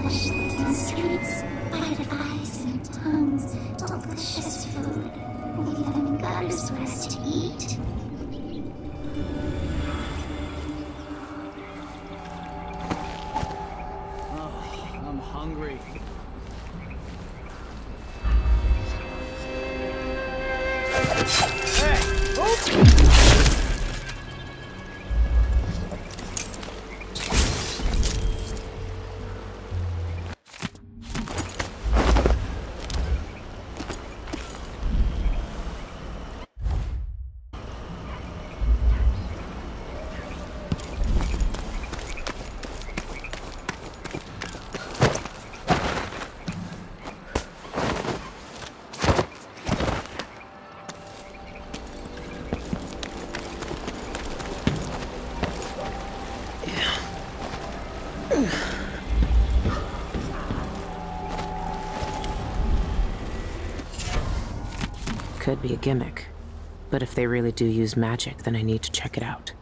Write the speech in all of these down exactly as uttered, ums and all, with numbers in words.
flesh-licking streets, bited eyes and tongues, delicious food. Leave them in gutters for us to eat. Oh, I'm hungry. Hey! Oops! Could be a gimmick, but if they really do use magic, then I need to check it out.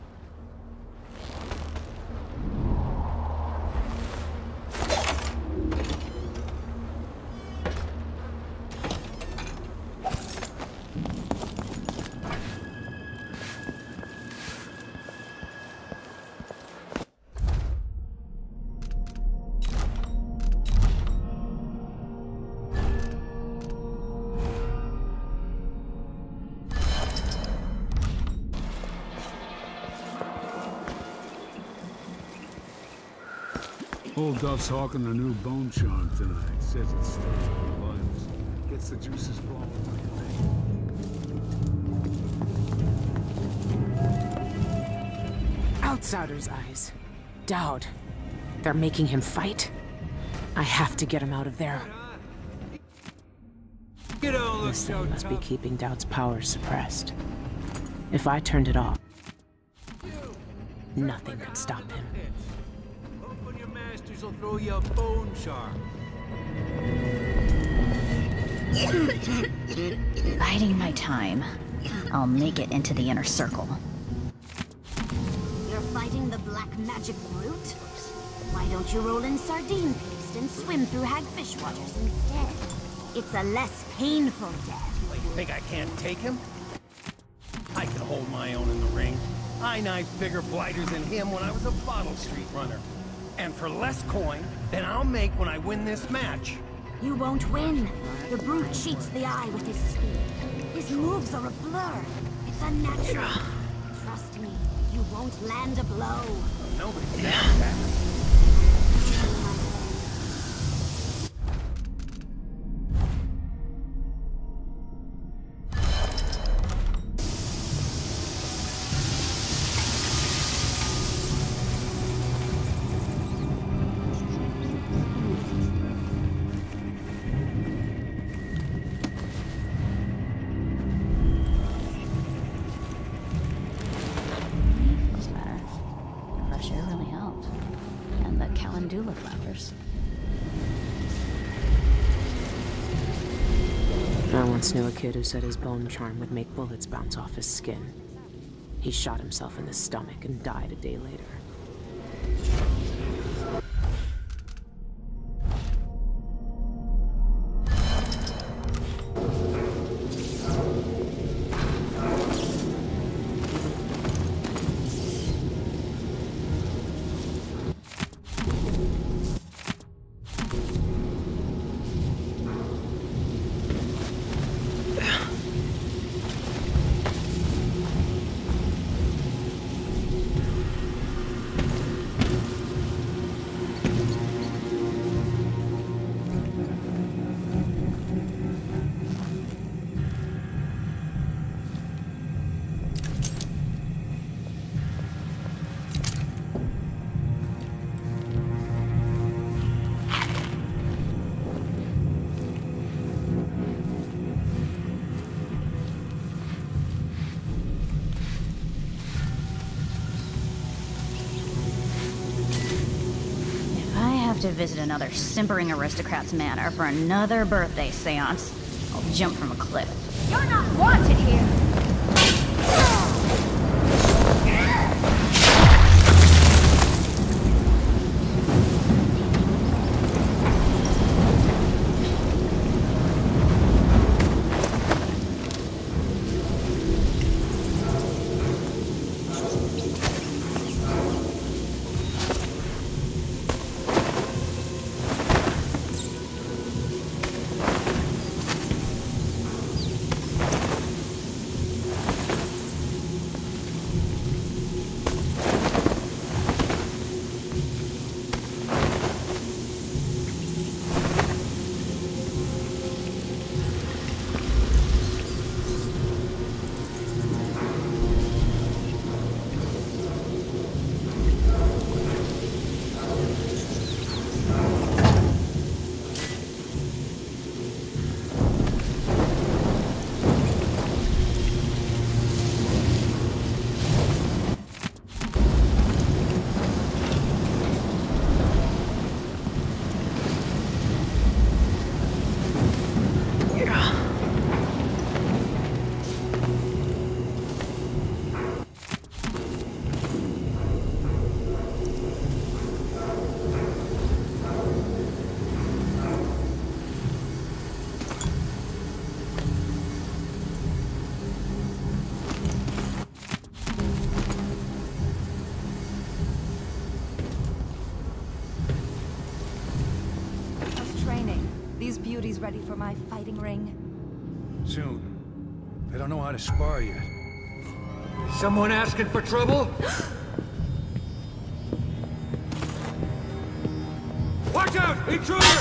Old Duff's hawking a new bone charm tonight. Says it stirs up the vitals. Gets the juices flowing like a Outsider's eyes. Dowd. They're making him fight? I have to get him out of there. You don't look This so thing must be tough. keeping Dowd's power suppressed. If I turned it off, nothing could stop him. Open your masters will throw you a bone charm. Biding my time. I'll make it into the inner circle. You're fighting the black magic brute? Why don't you roll in sardine paste and swim through hagfish waters instead? It's a less painful death. Well, you think I can't take him? I can hold my own in the ring. I knifed bigger blighters than him when I was a bottle street runner. And for less coin than I'll make when I win this match. You won't win. The brute cheats the eye with his speed. His moves are a blur. It's unnatural. Trust me, you won't land a blow. Nobody doubts that. Calendula flowers. I once knew a kid who said his bone charm would make bullets bounce off his skin. He shot himself in the stomach and died a day later. To visit another simpering aristocrat's manor for another birthday seance, I'll jump from a cliff. You're not wanted here! beauties ready for my fighting ring? Soon. I don't know how to spar yet. Someone asking for trouble? Watch out! Intruder!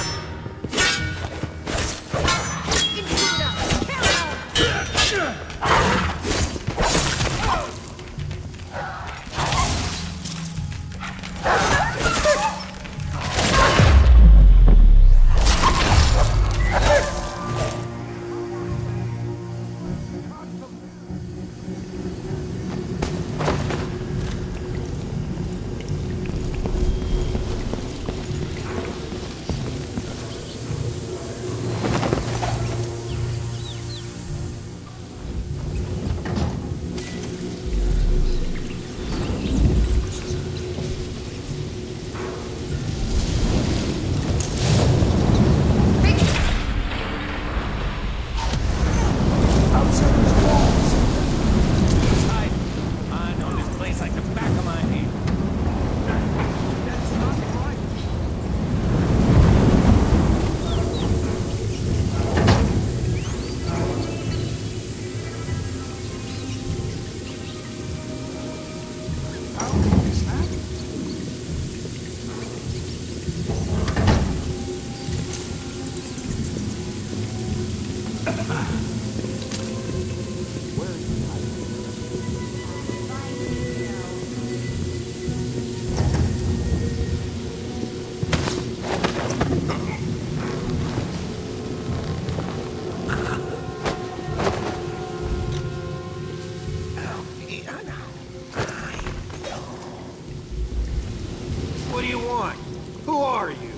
What do you want? Who are you?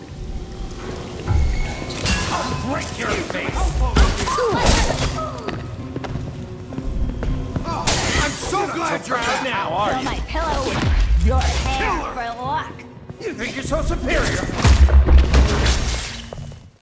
I'll break your face! Oh, I'm so glad you're out now, are Fill you? my pillow with your hair for luck. You think you're so superior?